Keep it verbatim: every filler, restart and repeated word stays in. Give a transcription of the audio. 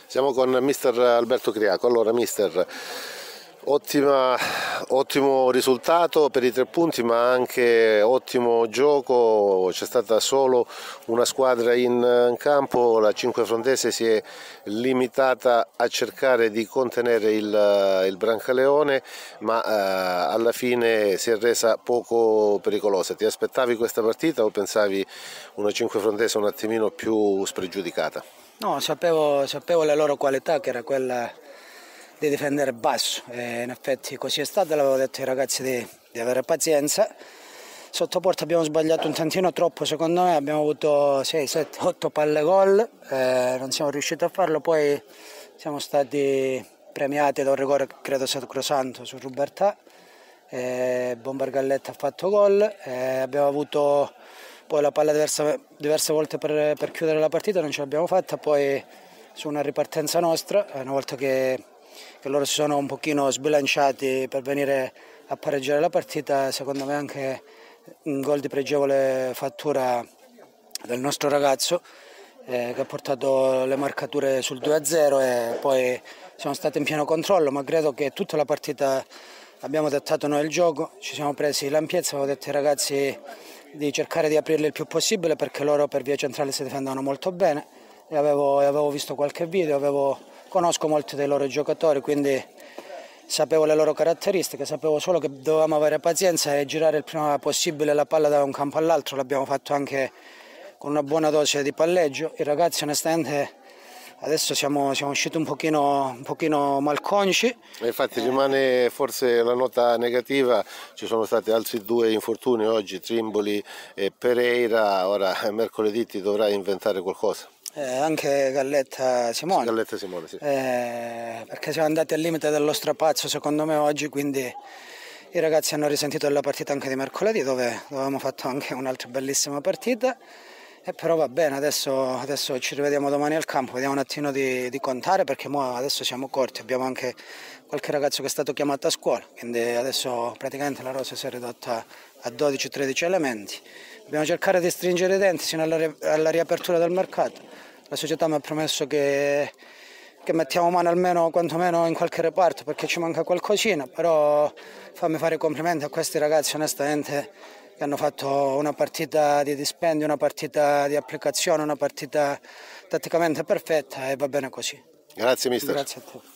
Siamo con mister Alberto Criaco. Allora mister, ottima, ottimo risultato per i tre punti, ma anche ottimo gioco. C'è stata solo una squadra in, in campo, la Cinquefrontese si è limitata a cercare di contenere il, il Brancaleone, ma eh, alla fine si è resa poco pericolosa. Ti aspettavi questa partita o pensavi una Cinquefrontese un attimino più spregiudicata? No, sapevo, sapevo le loro qualità, che era quella di difendere basso, e in effetti così è stato. L'avevo detto ai ragazzi di, di avere pazienza. Sotto porta abbiamo sbagliato un tantino troppo, secondo me, abbiamo avuto sei, sette, otto palle gol, eh, non siamo riusciti a farlo, poi siamo stati premiati da un rigore, credo sacrosanto, su Rubertà, eh, Bombargalletta ha fatto gol, eh, abbiamo avuto poi la palla diverse, diverse volte per, per chiudere la partita, non ce l'abbiamo fatta, poi su una ripartenza nostra, una volta che, che loro si sono un pochino sbilanciati per venire a pareggiare la partita, secondo me anche un gol di pregevole fattura del nostro ragazzo, eh, che ha portato le marcature sul due a zero, e poi siamo stati in pieno controllo, ma credo che tutta la partita abbiamo dettato noi il gioco, ci siamo presi l'ampiezza, avevo detto ai ragazzi di cercare di aprirli il più possibile perché loro per via centrale si difendevano molto bene, e avevo, e avevo visto qualche video, avevo, conosco molti dei loro giocatori, quindi sapevo le loro caratteristiche, sapevo solo che dovevamo avere pazienza e girare il prima possibile la palla da un campo all'altro. L'abbiamo fatto anche con una buona dose di palleggio. I ragazzi onestamente adesso siamo, siamo usciti un pochino, un pochino malconci. E infatti rimane forse la nota negativa, ci sono stati altri due infortuni oggi, Trimboli e Pereira, ora mercoledì ti dovrai inventare qualcosa. Eh, anche Galletta Simone, Galletta Simone sì. eh, perché siamo andati al limite dello strapazzo secondo me oggi, quindi i ragazzi hanno risentito della partita anche di mercoledì, dove avevamo fatto anche un'altra bellissima partita. E però va bene, adesso, adesso ci rivediamo domani al campo, vediamo un attimo di, di contare, perché adesso siamo corti, abbiamo anche qualche ragazzo che è stato chiamato a scuola, quindi adesso praticamente la rosa si è ridotta a dodici tredici elementi. Dobbiamo cercare di stringere i denti sino alla, alla riapertura del mercato. La società mi ha promesso che, che mettiamo mano almeno quantomeno in qualche reparto, perché ci manca qualcosina, però fammi fare i complimenti a questi ragazzi onestamente, che hanno fatto una partita di dispendio, una partita di applicazione, una partita tatticamente perfetta, e va bene così. Grazie mister. Grazie a te.